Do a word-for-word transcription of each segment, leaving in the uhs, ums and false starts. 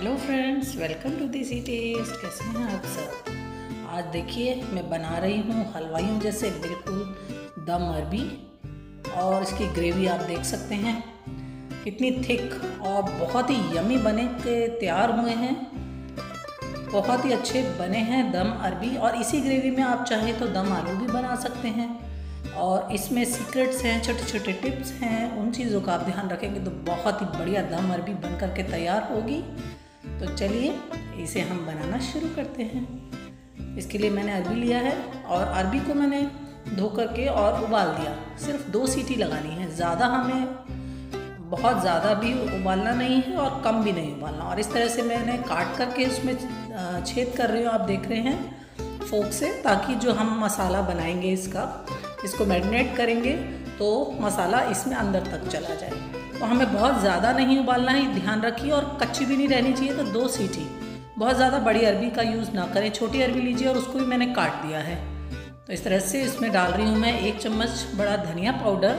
Hello friends, welcome to Desi taste. कैसे हैं आप सब। आज देखिए मैं बना रही हूँ हलवाइयों जैसे बिल्कुल दम अरबी, और इसकी ग्रेवी आप देख सकते हैं कितनी थिक और बहुत ही यमी बने के तैयार हुए हैं। बहुत ही अच्छे बने हैं दम अरबी, और इसी ग्रेवी में आप चाहें तो दम आलू भी बना सकते हैं। और इसमें सीक्रेट्स हैं, छोटे छोटे टिप्स हैं, उन चीज़ों का आप ध्यान रखेंगे तो बहुत ही बढ़िया दम अरबी बन कर के तैयार होगी। तो चलिए इसे हम बनाना शुरू करते हैं। इसके लिए मैंने अरबी लिया है, और अरबी को मैंने धो करके और उबाल दिया। सिर्फ दो सीटी लगानी है, ज़्यादा हमें बहुत ज़्यादा भी उबालना नहीं है और कम भी नहीं उबालना। और इस तरह से मैंने काट करके उसमें छेद कर रही हूँ, आप देख रहे हैं फोक से, ताकि जो हम मसाला बनाएंगे इसका इसको मैरिनेट करेंगे तो मसाला इसमें अंदर तक चला जाए। तो हमें बहुत ज़्यादा नहीं उबालना है, ध्यान रखिए, और कच्ची भी नहीं रहनी चाहिए। तो दो सीटी, बहुत ज़्यादा बड़ी अरबी का यूज़ ना करें, छोटी अरबी लीजिए। और उसको भी मैंने काट दिया है। तो इस तरह से इसमें डाल रही हूँ मैं एक चम्मच बड़ा धनिया पाउडर,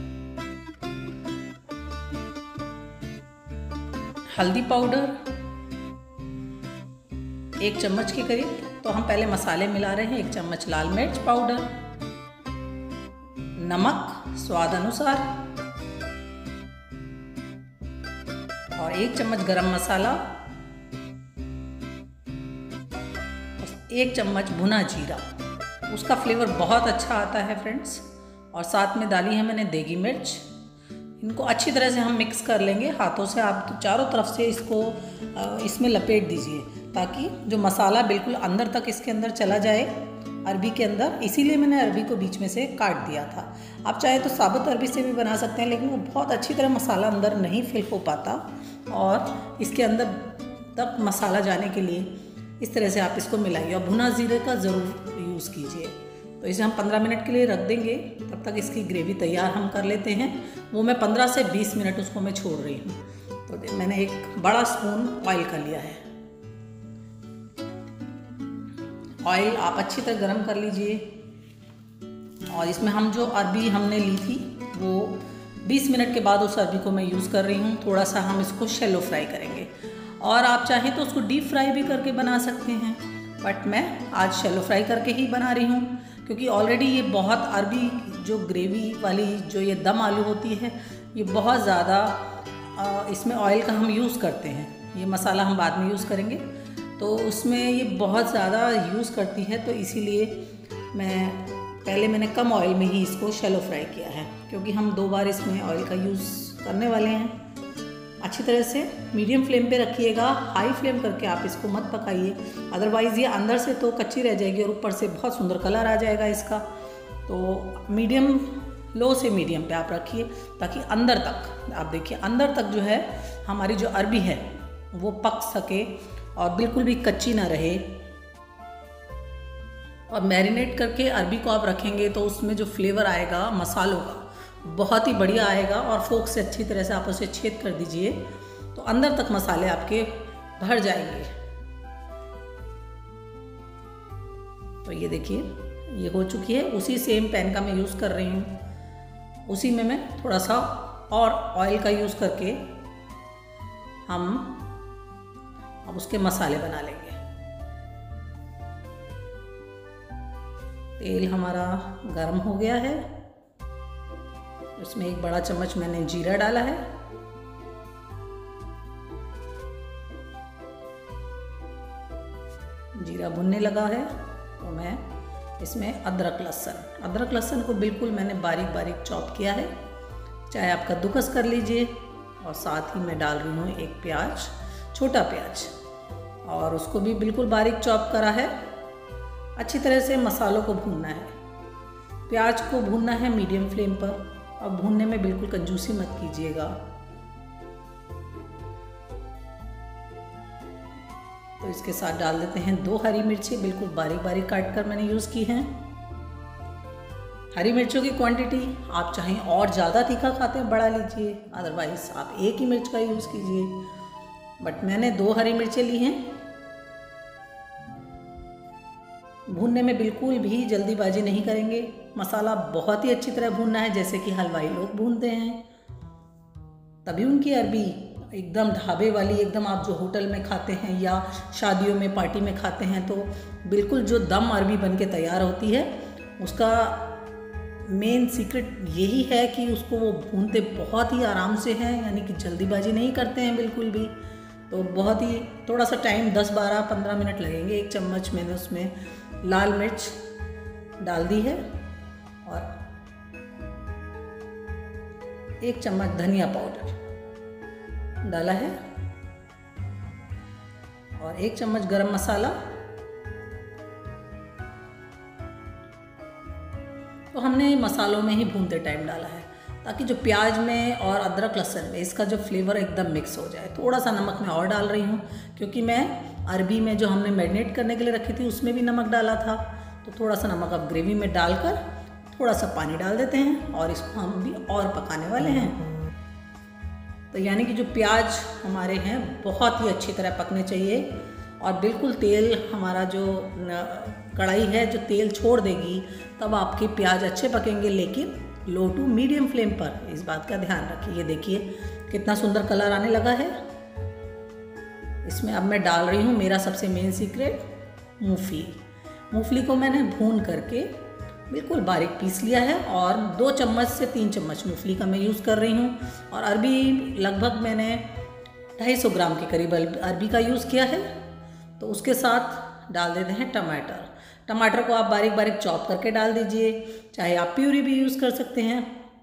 हल्दी पाउडर एक चम्मच के करीब। तो हम पहले मसाले मिला रहे हैं। एक चम्मच लाल मिर्च पाउडर, नमक स्वाद अनुसार, और एक चम्मच गरम मसाला, और एक चम्मच भुना जीरा। उसका फ्लेवर बहुत अच्छा आता है फ्रेंड्स। और साथ में डाली है मैंने देगी मिर्च। इनको अच्छी तरह से हम मिक्स कर लेंगे हाथों से। आप तो चारों तरफ से इसको इसमें लपेट दीजिए, ताकि जो मसाला बिल्कुल अंदर तक इसके अंदर चला जाए अरबी के अंदर। इसीलिए मैंने अरबी को बीच में से काट दिया था। आप चाहे तो साबुत अरबी से भी बना सकते हैं, लेकिन वो बहुत अच्छी तरह मसाला अंदर नहीं फिल हो पाता। और इसके अंदर तक मसाला जाने के लिए इस तरह से आप इसको मिलाइए, और भुना जीरे का ज़रूर यूज़ कीजिए। तो इसे हम पंद्रह मिनट के लिए रख देंगे। तब तक इसकी ग्रेवी तैयार हम कर लेते हैं। वो मैं पंद्रह से बीस मिनट उसको मैं छोड़ रही हूँ। तो मैंने एक बड़ा स्पून ऑयल का लिया है। ऑयल आप अच्छी तरह गरम कर लीजिए, और इसमें हम जो अरबी हमने ली थी वो बीस मिनट के बाद उस अरबी को मैं यूज़ कर रही हूँ। थोड़ा सा हम इसको शैलो फ्राई करेंगे, और आप चाहें तो उसको डीप फ्राई भी करके बना सकते हैं, बट मैं आज शैलो फ्राई करके ही बना रही हूँ। क्योंकि ऑलरेडी ये बहुत अरबी जो ग्रेवी वाली जो ये दम आलू होती है, ये बहुत ज़्यादा इसमें ऑयल का हम यूज़ करते हैं। ये मसाला हम बाद में यूज़ करेंगे, तो उसमें ये बहुत ज़्यादा यूज़ करती है। तो इसीलिए मैं पहले मैंने कम ऑयल में ही इसको शैलो फ्राई किया है, क्योंकि हम दो बार इसमें ऑयल का यूज़ करने वाले हैं। अच्छी तरह से मीडियम फ्लेम पे रखिएगा, हाई फ्लेम करके आप इसको मत पकाइए, अदरवाइज़ ये अंदर से तो कच्ची रह जाएगी और ऊपर से बहुत सुंदर कलर आ जाएगा इसका। तो मीडियम, लो से मीडियम पे आप रखिए, ताकि अंदर तक, आप देखिए अंदर तक जो है हमारी जो अरबी है वो पक सके और बिल्कुल भी कच्ची ना रहे। और मैरिनेट करके अरबी को आप रखेंगे तो उसमें जो फ्लेवर आएगा मसालों का बहुत ही बढ़िया आएगा। और फोक से अच्छी तरह से आप उसे छेद कर दीजिए, तो अंदर तक मसाले आपके भर जाएंगे। तो ये देखिए ये हो चुकी है। उसी सेम पैन का मैं यूज़ कर रही हूँ। उसी में मैं थोड़ा सा और ऑयल का यूज़ करके हम अब उसके मसाले बना लेंगे। तेल हमारा गर्म हो गया है। उसमें एक बड़ा चम्मच मैंने जीरा डाला है, जीरा भुनने लगा है तो मैं इसमें अदरक लहसुन अदरक लहसुन को बिल्कुल मैंने बारीक बारीक चॉप किया है, चाहे आप कद्दूकस कर लीजिए। और साथ ही मैं डाल रही हूँ एक प्याज, छोटा प्याज, और उसको भी बिल्कुल बारीक चॉप करा है। अच्छी तरह से मसालों को भूनना है। प्याज को भूनना है मीडियम फ्लेम पर, और भूनने में बिल्कुल कंजूसी मत कीजिएगा। तो इसके साथ डाल देते हैं दो हरी मिर्ची, बिल्कुल बारीक बारीक काट कर मैंने यूज़ की हैं। हरी मिर्चों की क्वांटिटी आप चाहें और ज़्यादा तीखा खाते हैं बढ़ा लीजिए, अदरवाइज़ आप एक ही मिर्च का यूज़ कीजिए, बट मैंने दो हरी मिर्चें ली हैं। भूनने में बिल्कुल भी जल्दीबाजी नहीं करेंगे। मसाला बहुत ही अच्छी तरह भूनना है, जैसे कि हलवाई लोग भूनते हैं, तभी उनकी अरबी एकदम ढाबे वाली, एकदम आप जो होटल में खाते हैं या शादियों में पार्टी में खाते हैं, तो बिल्कुल जो दम अरबी बन के तैयार होती है, उसका मेन सीक्रेट यही है कि उसको वो भूनते बहुत ही आराम से हैं, यानी कि जल्दीबाजी नहीं करते हैं बिल्कुल भी। तो बहुत ही थोड़ा सा टाइम दस बारह पंद्रह मिनट लगेंगे। एक चम्मच मैंने उसमें लाल मिर्च डाल दी है और एक चम्मच धनिया पाउडर डाला है और एक चम्मच गरम मसाला। तो हमने मसालों में ही भूनते टाइम डाला है ताकि जो प्याज में और अदरक लहसुन में इसका जो फ्लेवर एकदम मिक्स हो जाए। थोड़ा सा नमक मैं और डाल रही हूँ क्योंकि मैं अरबी में जो हमने मैरिनेट करने के लिए रखी थी उसमें भी नमक डाला था। तो थोड़ा सा नमक अब ग्रेवी में डालकर थोड़ा सा पानी डाल देते हैं और इसको हम भी और पकाने वाले हैं। तो यानी कि जो प्याज हमारे हैं बहुत ही अच्छी तरह पकने चाहिए और बिल्कुल तेल हमारा जो कढ़ाई है जो तेल छोड़ देगी तब आपके प्याज अच्छे पकेंगे, लेकिन लो टू मीडियम फ्लेम पर, इस बात का ध्यान रखिए। ये देखिए कितना सुंदर कलर आने लगा है। इसमें अब मैं डाल रही हूँ मेरा सबसे मेन सीक्रेट मूंगफली। मूंगफली को मैंने भून करके बिल्कुल बारीक पीस लिया है और दो चम्मच से तीन चम्मच मूंगफली का मैं यूज़ कर रही हूँ। और अरबी लगभग मैंने ढाई सौ ग्राम के करीब अरबी का यूज़ किया है। तो उसके साथ डाल देते हैं टमाटर। टमाटर को आप बारीक बारीक चॉप करके डाल दीजिए, चाहे आप प्यूरी भी यूज़ कर सकते हैं।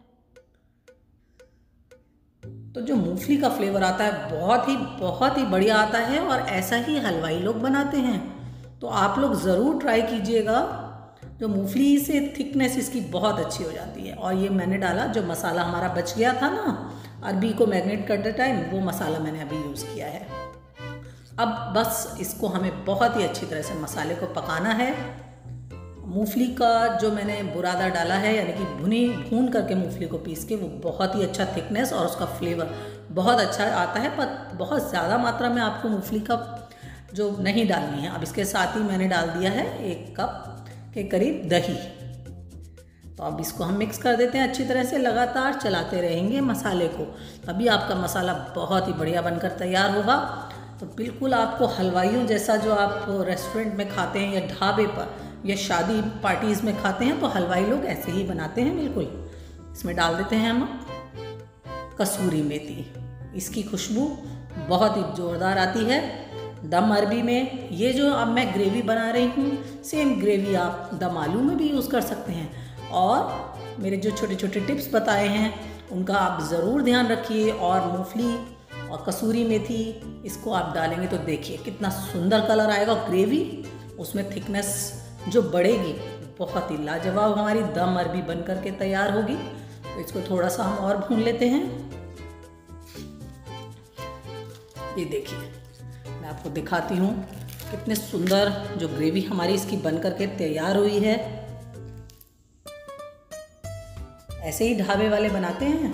तो जो मूंगफली का फ्लेवर आता है बहुत ही बहुत ही बढ़िया आता है और ऐसा ही हलवाई लोग बनाते हैं। तो आप लोग ज़रूर ट्राई कीजिएगा। जो मूंगफली से थिकनेस इसकी बहुत अच्छी हो जाती है। और ये मैंने डाला जो मसाला हमारा बच गया था ना अरबी को मैरिनेट करते टाइम, वो मसाला मैंने अभी यूज़ किया है। अब बस इसको हमें बहुत ही अच्छी तरह से मसाले को पकाना है। मूंगफली का जो मैंने बुरादा डाला है, यानी कि भुनी भून करके मूंगफली को पीस के, वो बहुत ही अच्छा थिकनेस और उसका फ्लेवर बहुत अच्छा आता है। पर बहुत ज़्यादा मात्रा में आपको मूंगफली का जो नहीं डालनी है। अब इसके साथ ही मैंने डाल दिया है एक कप के करीब दही। तो अब इसको हम मिक्स कर देते हैं अच्छी तरह से, लगातार चलाते रहेंगे मसाले को, तभी आपका मसाला बहुत ही बढ़िया बनकर तैयार होगा। तो बिल्कुल आपको हलवाइयों जैसा जो आप रेस्टोरेंट में खाते हैं या ढाबे पर या शादी पार्टीज़ में खाते हैं, तो हलवाई लोग ऐसे ही बनाते हैं बिल्कुल। इसमें डाल देते हैं हम कसूरी मेथी। इसकी खुशबू बहुत ही ज़ोरदार आती है दम अरबी में। ये जो अब मैं ग्रेवी बना रही हूँ, सेम ग्रेवी आप दम आलू में भी यूज़ कर सकते हैं। और मेरे जो छोटे छोटे टिप्स बताए हैं उनका आप ज़रूर ध्यान रखिए। और मूंगफली और कसूरी मेथी इसको आप डालेंगे तो देखिए कितना सुंदर कलर आएगा। ग्रेवी उसमें थिकनेस जो बढ़ेगी, बहुत ही लाजवाब हमारी दम अरबी बन करके तैयार होगी। तो इसको थोड़ा सा हम और भून लेते हैं। ये देखिए मैं आपको दिखाती हूँ कितने सुंदर जो ग्रेवी हमारी इसकी बन करके तैयार हुई है। ऐसे ही ढाबे वाले बनाते हैं।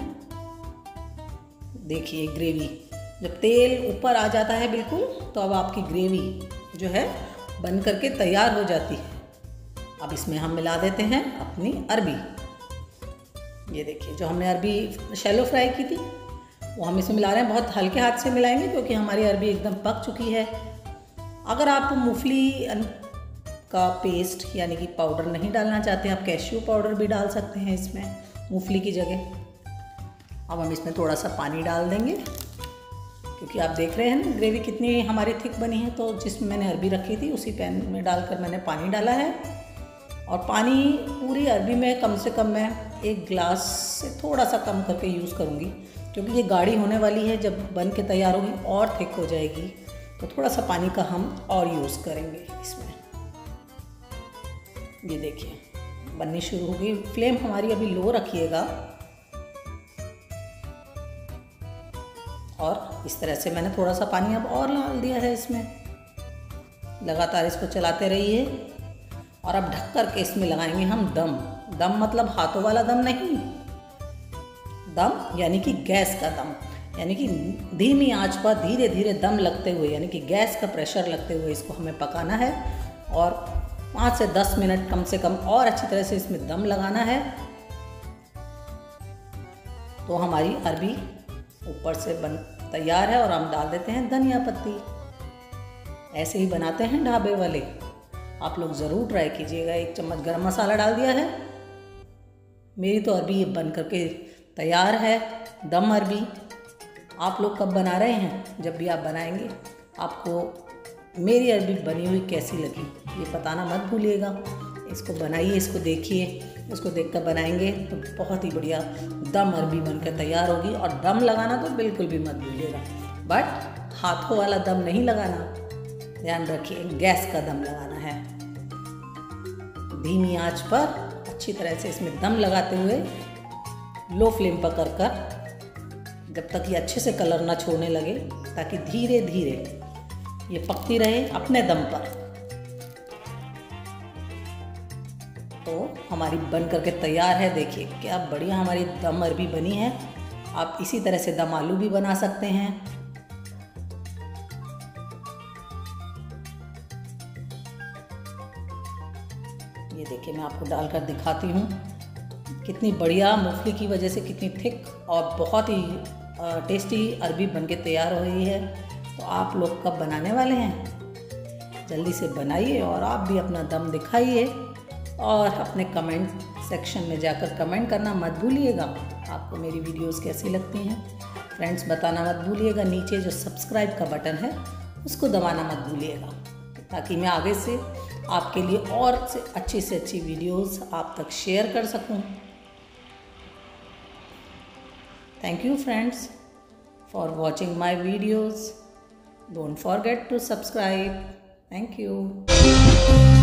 देखिए ग्रेवी जब तेल ऊपर आ जाता है बिल्कुल, तो अब आपकी ग्रेवी जो है बन करके तैयार हो जाती है। अब इसमें हम मिला देते हैं अपनी अरबी। ये देखिए जो हमने अरबी शैलो फ्राई की थी वो हम इसमें मिला रहे हैं। बहुत हल्के हाथ से मिलाएंगे क्योंकि हमारी अरबी एकदम पक चुकी है। अगर आप मूंगफली का पेस्ट यानी कि पाउडर नहीं डालना चाहते, आप कैश्यू पाउडर भी डाल सकते हैं इसमें मूंगफली की जगह। अब हम इसमें थोड़ा सा पानी डाल देंगे क्योंकि आप देख रहे हैं ना ग्रेवी कितनी हमारी थिक बनी है। तो जिसमें मैंने अरबी रखी थी उसी पैन में डालकर मैंने पानी डाला है। और पानी पूरी अरबी में कम से कम मैं एक गिलास से थोड़ा सा कम करके यूज़ करूँगी क्योंकि ये गाढ़ी होने वाली है। जब बन के तैयार होगी और थिक हो जाएगी, तो थोड़ा सा पानी का हम और यूज़ करेंगे इसमें। ये देखिए बननी शुरू हो गई। फ्लेम हमारी अभी लो रखिएगा। और इस तरह से मैंने थोड़ा सा पानी अब और डाल दिया है इसमें। लगातार इसको चलाते रहिए। और अब ढक कर के इसमें लगाएंगे हम दम। दम मतलब हाथों वाला दम नहीं, दम यानी कि गैस का दम, यानी कि धीमी आंच पर धीरे धीरे दम लगते हुए, यानी कि गैस का प्रेशर लगते हुए इसको हमें पकाना है। और पाँच से दस मिनट कम से कम और अच्छी तरह से इसमें दम लगाना है। तो हमारी अरबी ऊपर से बन तैयार है और हम डाल देते हैं धनिया पत्ती। ऐसे ही बनाते हैं ढाबे वाले, आप लोग ज़रूर ट्राई कीजिएगा। एक चम्मच गरम मसाला डाल दिया है। मेरी तो अरबी ये बन करके तैयार है, दम अरबी। आप लोग कब बना रहे हैं? जब भी आप बनाएंगे आपको मेरी अरबी बनी हुई कैसी लगी ये बताना मत भूलिएगा। इसको बनाइए, इसको देखिए, इसको देखकर बनाएंगे तो बहुत ही बढ़िया दम अरबी बनकर तैयार होगी। और दम लगाना तो बिल्कुल भी मत भूलिएगा, बट हाथों वाला दम नहीं लगाना, ध्यान रखिए गैस का दम लगाना है। धीमी आंच पर अच्छी तरह से इसमें दम लगाते हुए लो फ्लेम पर कर कर जब तक ये अच्छे से कलर ना छोड़ने लगे, ताकि धीरे धीरे ये पकती रहे अपने दम पर। तो हमारी बन करके तैयार है। देखिए क्या बढ़िया हमारी दम अरबी बनी है। आप इसी तरह से दम आलू भी बना सकते हैं। ये देखिए मैं आपको डालकर दिखाती हूँ कितनी बढ़िया, मूंगफली की वजह से कितनी थिक और बहुत ही टेस्टी अरबी बनके तैयार हो रही है। तो आप लोग कब बनाने वाले हैं? जल्दी से बनाइए और आप भी अपना दम दिखाइए और अपने कमेंट सेक्शन में जाकर कमेंट करना मत भूलिएगा। आपको मेरी वीडियोस कैसी लगती हैं फ्रेंड्स बताना मत भूलिएगा। नीचे जो सब्सक्राइब का बटन है उसको दबाना मत भूलिएगा, ताकि मैं आगे से आपके लिए और से अच्छी से अच्छी वीडियोस आप तक शेयर कर सकूं। Thank you friends for watching my videos. Don't forget to subscribe. Thank you.